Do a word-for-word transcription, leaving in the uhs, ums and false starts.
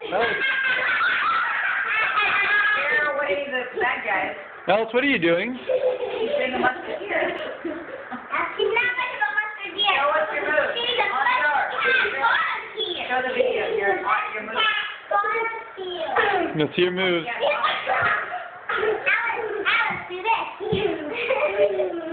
Here, what are you, the bad guys? Alice, what are you doing? He's doing a musketeer. He's not much of a musketeer. Show us your move. He's a On guard. musketeer. Show the video. Your, your move. Let's see your moves. Alice, Alice, do this.